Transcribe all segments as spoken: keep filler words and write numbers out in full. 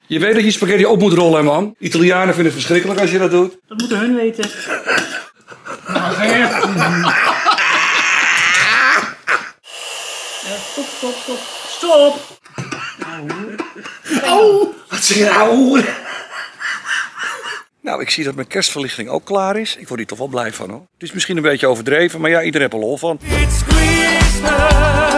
Je weet dat je spaghetti op moet rollen, man. Italianen vinden het verschrikkelijk als je dat doet. Dat moeten hun weten. Nou, ja, stop, stop, stop. Stop! Auw! Wat zeg je nou? Nou, ik zie dat mijn kerstverlichting ook klaar is. Ik word hier toch wel blij van, hoor. Het is misschien een beetje overdreven, maar ja, iedereen heeft er lol van. It's Christmas.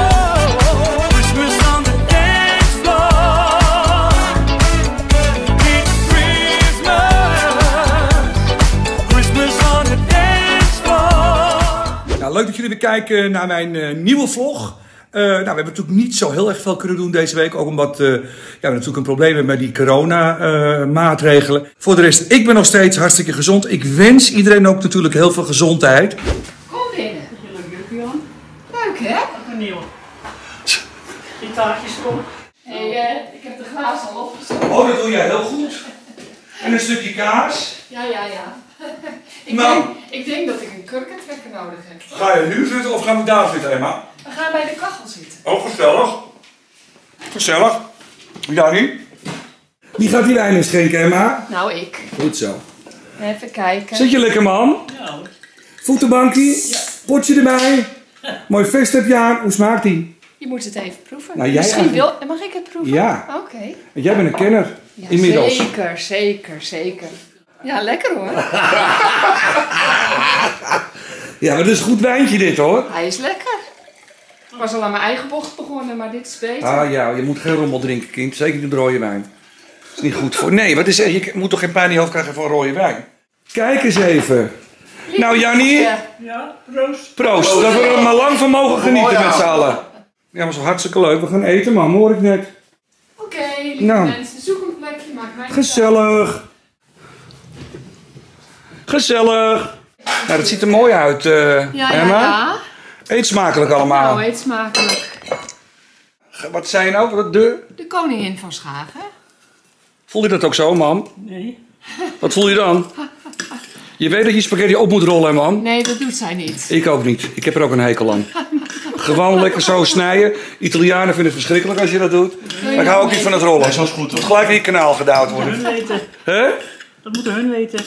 Leuk dat jullie weer kijken naar mijn uh, nieuwe vlog. Uh, nou, we hebben natuurlijk niet zo heel erg veel kunnen doen deze week. Ook omdat uh, ja, we natuurlijk een probleem hebben met die corona uh, maatregelen. Voor de rest, ik ben nog steeds hartstikke gezond. Ik wens iedereen ook natuurlijk heel veel gezondheid. Kom binnen. leuk, Jan. Leuk, hè? Een nieuw. Die taartjes kom. Hé, hey, uh, ik heb de glazen al opgezet. Oh, dat doe jij heel goed. En een stukje kaas. Ja, ja, ja. ik, nou, denk, ik denk dat ik een kurkentrekker nodig heb. Ga je nu zitten of gaan we daar zitten, Emma? We gaan bij de kachel zitten. Oh, gezellig. Gezellig. Jannie? Wie gaat die wijn inschenken, Emma? Nou, ik. Goed zo. Even kijken. Zit je lekker, man? Ja hoor. Voetenbankje? Ja. Potje erbij? Mooi vest heb je aan. Hoe smaakt die? Je moet het even proeven. Nou, jij Misschien eigenlijk... wil... Mag ik het proeven? Ja. Oké. Okay. Want jij bent een kenner. Ja, inmiddels. Zeker, zeker, zeker. Ja, lekker hoor. Ja, maar dat is een goed wijntje dit, hoor. Hij is lekker. Ik was al aan mijn eigen bocht begonnen, maar dit is beter. Ah ja, je moet geen rommel drinken, kind. Zeker niet rode wijn. Dat is niet goed voor... Nee, wat is... je moet toch geen pijn in je hoofd krijgen van rode wijn? Kijk eens even. Lief. Nou, Jannie. Ja, proost. Proost. Dat we er maar lang van mogen genieten oh, ja. met z'n allen. Ja, maar zo hartstikke leuk. We gaan eten, man. Hoor ik net. Oké, okay, lieve nou. mensen. Zoek een plekje. Maak mij gezellig. Gezellig. Nou, dat ziet er mooi uit, uh, ja, Emma. Ja, ja. Eet smakelijk allemaal. Nou, eet smakelijk. Wat zei je nou? De? De koningin van Schagen. Voel je dat ook zo, man? Nee. Wat voel je dan? Je weet dat je spaghetti op moet rollen, man. Nee, dat doet zij niet. Ik ook niet. Ik heb er ook een hekel aan. Gewoon lekker zo snijden. Italianen vinden het verschrikkelijk als je dat doet. Maar ik hou ook niet van het rollen. Nee, zo is goed. Het moet gelijk in je kanaal gedouwd worden. Dat moeten hun weten. Hè? Dat moeten hun weten.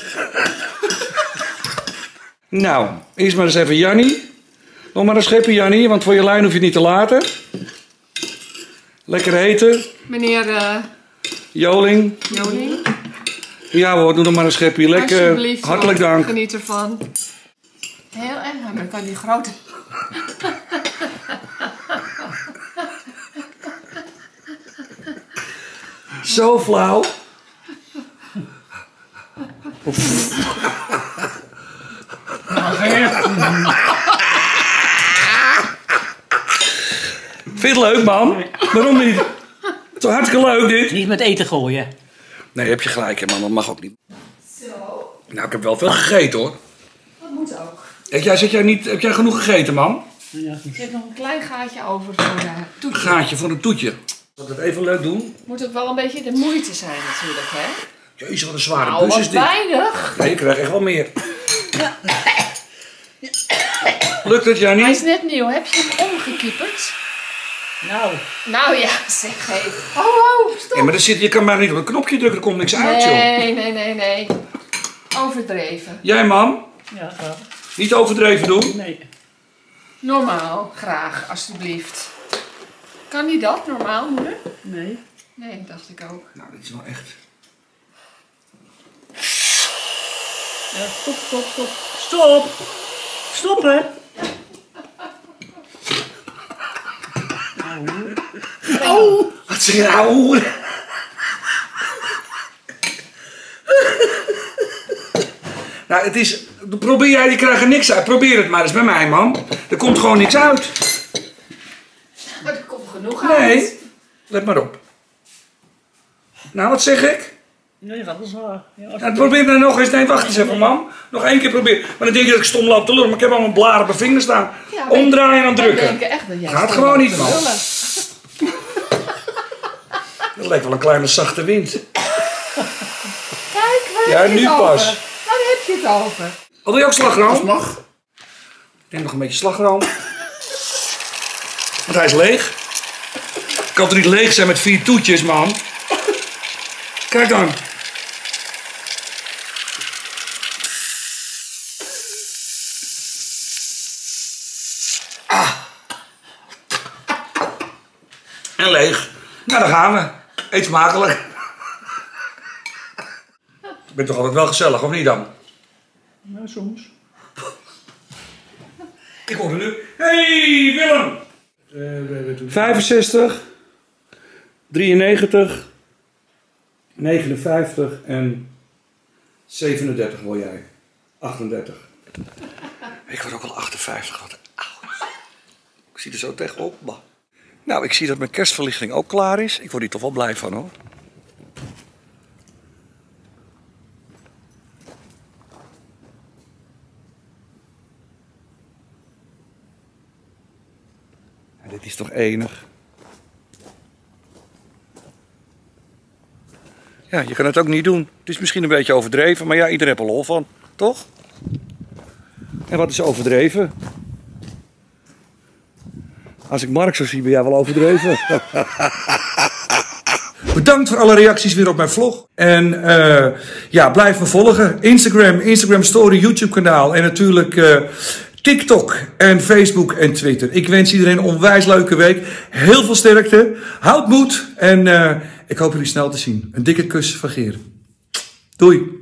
Nou, eerst maar eens even Jannie. Nog maar een schepje, Jannie, want voor je lijn hoef je het niet te laten. Lekker eten. Meneer uh, Joling. Joling. Ja hoor, doe nog maar een schepje. Lekker. Hartelijk hoor. dank. Geniet ervan. Heel erg, maar ik kan die grote... Zo flauw. Vind je het leuk, man? Nee. Waarom niet? Het is toch hartstikke leuk, dit? Niet met eten gooien. Nee, heb je gelijk, hè, man. Dat mag ook niet. Zo. Nou, ik heb wel veel gegeten, hoor. Dat moet ook. Heb jij, zit jij niet, heb jij genoeg gegeten, man? Ja. Er zit nog een klein gaatje over voor een toetje. Een gaatje voor een toetje. Zal ik dat even leuk doen? Moet ook wel een beetje de moeite zijn, natuurlijk, hè? Jezus, wat een zware nou, bus is dit. weinig. Nee, ik krijg echt wel meer. Lukt het, Jannie? Hij is net nieuw. Heb je hem omgekieperd? Nou. Nou ja, zeg hé. Oh, oh, stop. Ja, maar er zit, je kan maar niet op een knopje drukken, er komt niks uit, joh. Nee, nee, nee, nee. Overdreven. Jij, man? Ja, ja. Niet overdreven doen? Nee. Normaal, graag, alstublieft. Kan niet dat, normaal, moeder? Nee. Nee, dacht ik ook. Nou, dit is wel echt... Ja, stop, stop, stop. Stop! Stop, hè! Oh! Wat zeg je nou? Nou, het is... Probeer jij, die krijgt er niks uit. Probeer het maar eens bij mij, man. Er komt gewoon niks uit. Maar er komt genoeg uit. Nee. Let maar op. Nou, wat zeg ik? Nee, dat is waar. Ja, Nou, probeer het nog eens. Nee, wacht eens even, man. Nog één keer proberen. Maar dan denk je dat ik stom loop te lullen. Maar ik heb al mijn blaren op mijn vingers staan. Ja, omdraaien en aan drukken. Ik denk echt dat jij gaat gewoon niet, man. Dat lijkt wel een kleine zachte wind. Kijk, waar Ja, heb je nu het pas. over? Waar heb je het over? Wil je ook slagroom? Dat mag. Neem nog een beetje slagroom. Want hij is leeg. Ik kan toch niet leeg zijn met vier toetjes, man? Kijk dan. Ah. En leeg. Nou, daar gaan we. Eet smakelijk. Ik ben toch altijd wel gezellig, of niet dan? Nou, soms. Ik hoor nu. Hey Willem! vijfenzestig, drieënnegentig, negenenvijftig en zevenendertig word jij. achtendertig. Ik word ook al achtenvijftig. Wat oud. Ik zie er zo tegenop. Bah. Nou, ik zie dat mijn kerstverlichting ook klaar is. Ik word hier toch wel blij van, hoor. Ja, dit is toch enig. Ja, je kan het ook niet doen. Het is misschien een beetje overdreven, maar ja, iedereen heeft er lol van. Toch? En wat is overdreven? Als ik Mark zo zie, ben jij wel overdreven. Bedankt voor alle reacties weer op mijn vlog. En uh, ja, blijf me volgen. Instagram, Instagram Story, YouTube kanaal. En natuurlijk uh, TikTok en Facebook en Twitter. Ik wens iedereen een onwijs leuke week. Heel veel sterkte. Houd moed. En uh, ik hoop jullie snel te zien. Een dikke kus van Geer. Doei.